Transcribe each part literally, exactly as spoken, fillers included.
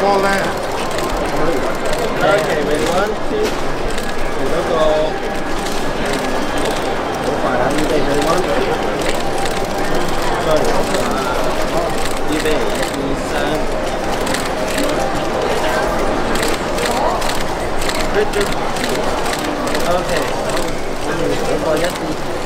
fall land. Okay, ready, one, two, three, let's go. 好快啊！預備，ready, one, two, sorry，預備，一二三。Good job. Okay，我哋嗰個一二。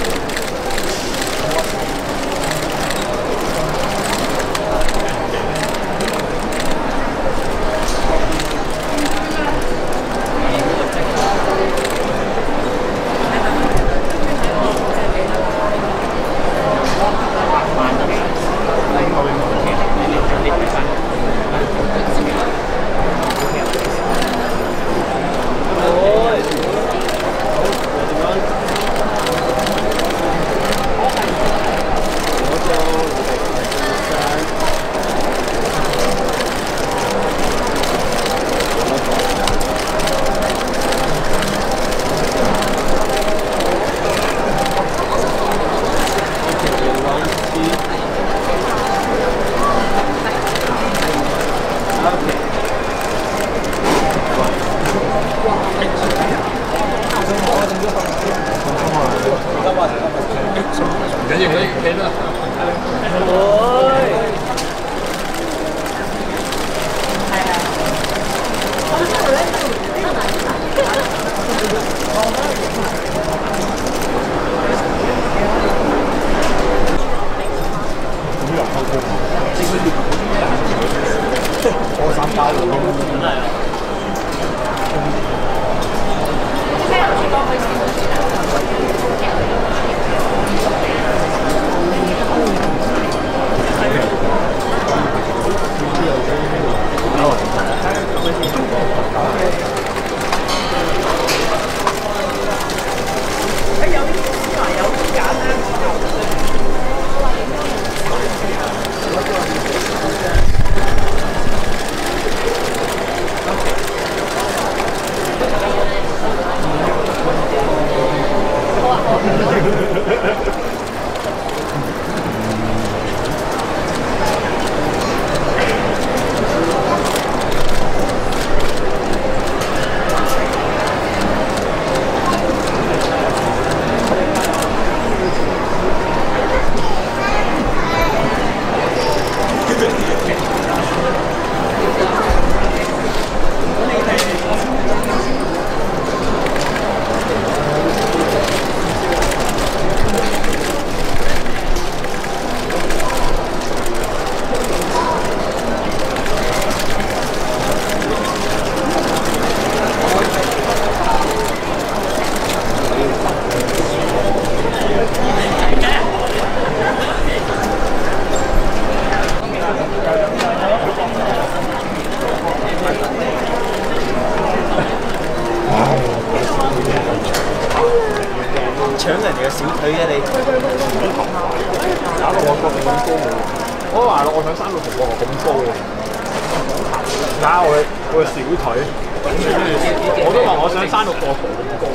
搶人哋嘅小腿嘅你，搞到我覺得咁高喎！我話咯，我想生到同我咁高喎，睇我嘅我嘅小腿，我都話我想生到個圖咁高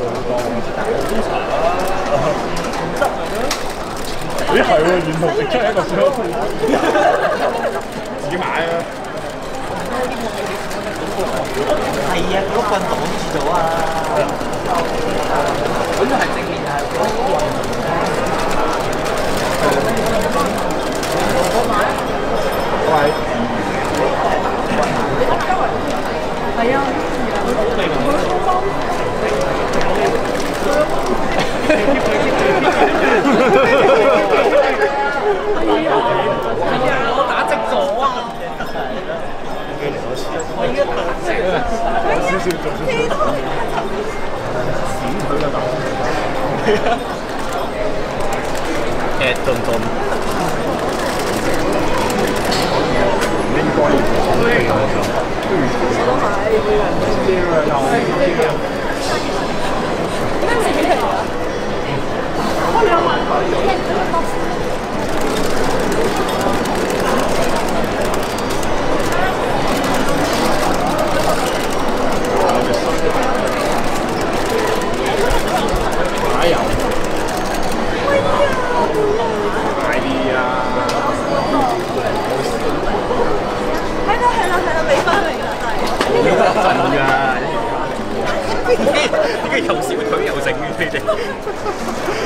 喎。咦係喎，沿途直出一個小腿，自己買啊！係啊，嗰棍擋住咗啊！咁就係正面係。喂。係啊。係啊，我打直咗啊！我依家打直啊！少少做少少。閃佢啦，大誒頓頓，應該都係。我兩萬哪有？快啲啊！係啦係啦係啦，俾翻。 哋。